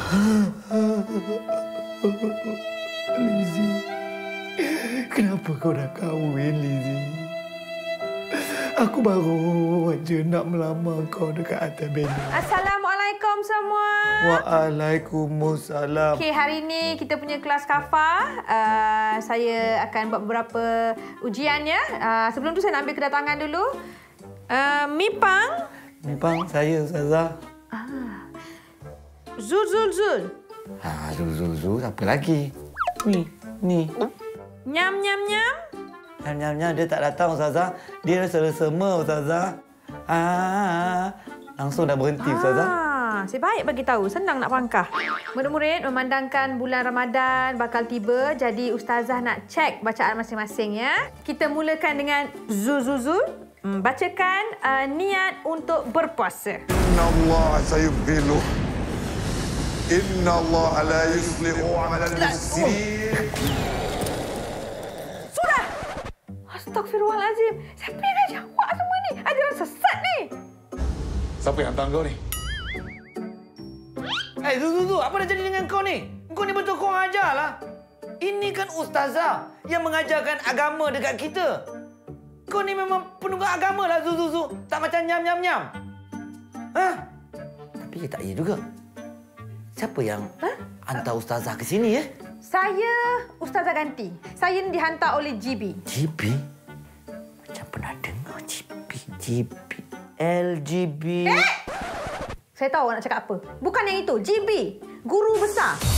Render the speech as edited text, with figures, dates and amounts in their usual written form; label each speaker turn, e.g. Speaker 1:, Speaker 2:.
Speaker 1: Lizzie, kenapa kau dah kahwin, Lizzie? Aku baru aja nak melamar kau dekat atas banner.
Speaker 2: Assalamualaikum semua.
Speaker 1: Waalaikumsalam.
Speaker 2: Okey, hari ini kita punya kelas Kafa. Saya akan buat beberapa ujian ya. Sebelum tu saya nak ambil kedatangan dulu. Mipang.
Speaker 1: Mipang, saya Ustazah.
Speaker 2: Zul.
Speaker 1: Zul, apa lagi? Ni.
Speaker 2: Nyam.
Speaker 1: Nyam, dia tak datang, Ustazah. Dia rasa-rasa Ustazah. Langsung dah berhenti, Ustazah.
Speaker 2: Saya baik bagi tahu, senang nak pangkah. Murid-murid memandangkan bulan Ramadan bakal tiba, jadi Ustazah nak cek bacaan masing-masing ya. Kita mulakan dengan Zul. Bacakan niat untuk berpuasa.
Speaker 3: Innallaha sayubdilu. Innallaha la yuslihu amalan mufsidin.
Speaker 2: Sudah! Astagfirullahalazim. Siapa yang ajar awak semua ni? Ajaran sesat ni.
Speaker 3: Siapa yang hantar kau ni?
Speaker 1: Zul, apa dah jadi dengan kau ni? Kau ni betul kau ajarlah. Ini kan Ustazah yang mengajarkan agama dekat kita. Kau ni memang penunggang agama lah, Zul. Tak macam nyam. Tapi tak ya juga. Siapa yang hantar Ustazah ke sini,
Speaker 2: Saya Ustazah ganti. Saya ni dihantar oleh GB.
Speaker 1: GB? Macam pernah dengar GB. LGB.
Speaker 2: Saya tahu awak nak cakap apa. Bukan yang itu. GB. Guru besar.